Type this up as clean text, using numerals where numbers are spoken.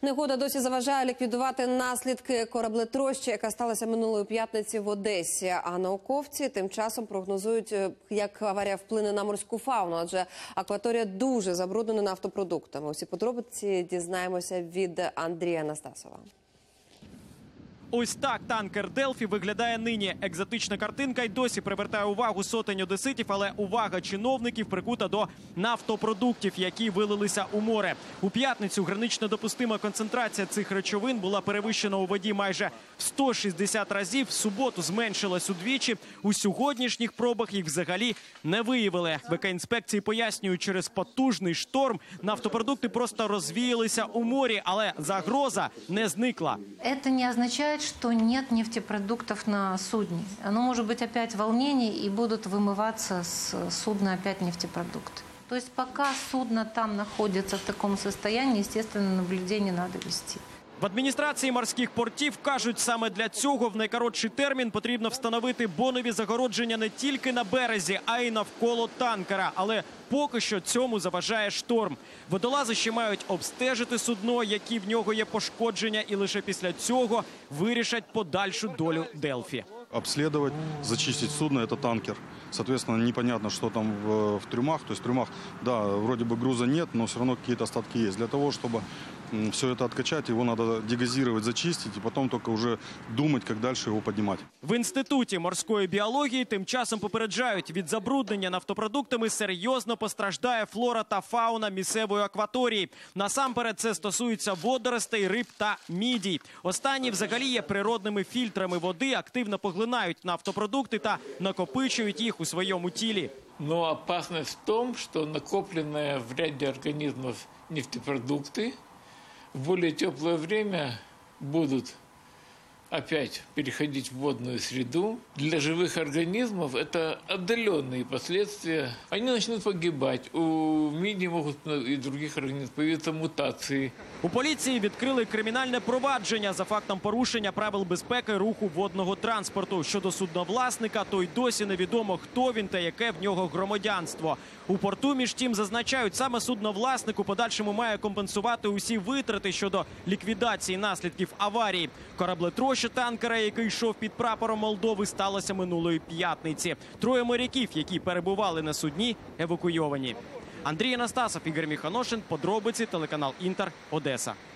Негода досі заважає ліквідувати наслідки кораблетрощі, яка сталася минулої п'ятниці в Одесі. А науковці тим часом прогнозують, як аварія вплине на морську фауну, адже акваторія дуже забруднена нафтопродуктами. Усі подробиці дізнаємося від Андрія Анастасова. Ось так танкер «Делфі» виглядає нині. Екзотична картинка й досі привертає увагу сотень одеситів, але увага чиновників прикута до нафтопродуктів, які вилилися у море. У п'ятницю гранично допустима концентрація цих речовин була перевищена у воді майже в 160 разів. В суботу зменшилась удвічі. У сьогоднішніх пробах їх взагалі не виявили. ВК-інспекції пояснюють, через потужний шторм нафтопродукти просто розвіялися у морі, але загроза не зникла. Это не означает, что нет нефтепродуктов на судне. Оно может быть опять волнение, и будут вымываться с судна опять нефтепродукты. То есть пока судно там находится в таком состоянии, естественно, наблюдение надо вести. В адміністрації морських портів кажуть, саме для цього в найкоротший термін потрібно встановити бонові загородження не тільки на березі, а й навколо танкера. Але поки що цьому заважає шторм. Водолази ще мають обстежити судно, які в нього є пошкодження, і лише після цього вирішать подальшу долю «Делфі». Обследовать, зачистить судно – это танкер. Соответственно, непонятно, что там в трюмах. То есть в трюмах, да, вроде бы груза нет, но все равно какие-то остатки есть. Для того, чтобы все это откачать, его надо дегазировать, зачистить, и потом только уже думать, как дальше его поднимать. В Інституті морської біології тим часом попереджають, від забруднення нафтопродуктами серйозно постраждає флора та фауна місцевої акваторії. Насамперед це стосується водоростей, риб та мідій. Останні взагалі є природними фільтрами води, активно поглинають нафтопродукти та накопичують їх у своєму тілі. Но опасность в том, что накопленные в ряде организмов нефтепродукты в более теплое время будут опять переходить в водную среду. Для живых организмов это отдаленные последствия. Они начнут погибать. У мидий могут и других организмов появиться мутации. У поліції відкрили кримінальне провадження за фактом порушення правил безпеки руху водного транспорту. Щодо судновласника, то й досі невідомо, хто він та яке в нього громадянство. У порту, між тим, зазначають, саме судновласник у подальшому має компенсувати усі витрати щодо ліквідації наслідків аварії. Кораблетроща танкера, який йшов під прапором Молдови, сталося минулої п'ятниці. 3 моряків, які перебували на судні, евакуйовані. Андрій Анастасов, Ігор Міханошин, подробиці, телеканал «Інтер», Одеса.